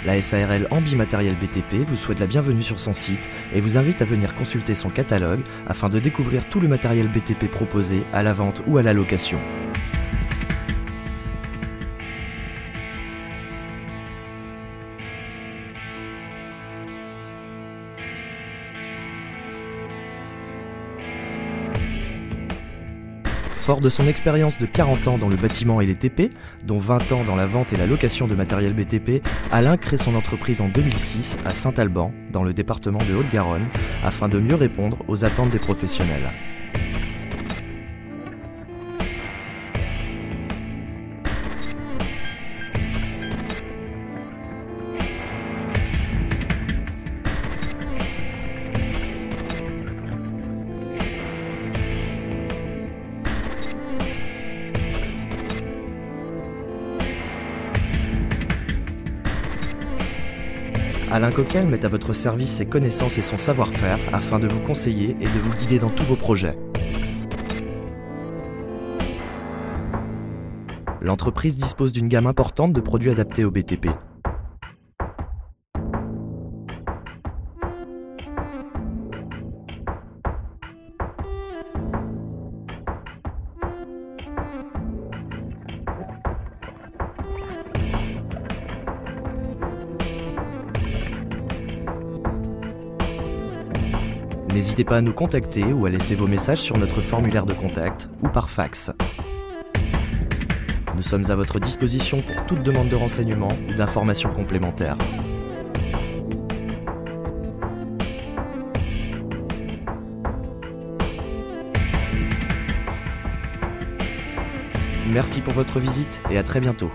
La SARL Ambi Matériel BTP vous souhaite la bienvenue sur son site et vous invite à venir consulter son catalogue afin de découvrir tout le matériel BTP proposé à la vente ou à la location. Fort de son expérience de 40 ans dans le bâtiment et les TP, dont 20 ans dans la vente et la location de matériel BTP, Alain crée son entreprise en 2006 à Saint-Alban, dans le département de Haute-Garonne, afin de mieux répondre aux attentes des professionnels. Alain Coquel met à votre service ses connaissances et son savoir-faire afin de vous conseiller et de vous guider dans tous vos projets. L'entreprise dispose d'une gamme importante de produits adaptés au BTP. N'hésitez pas à nous contacter ou à laisser vos messages sur notre formulaire de contact ou par fax. Nous sommes à votre disposition pour toute demande de renseignements ou d'informations complémentaires. Merci pour votre visite et à très bientôt.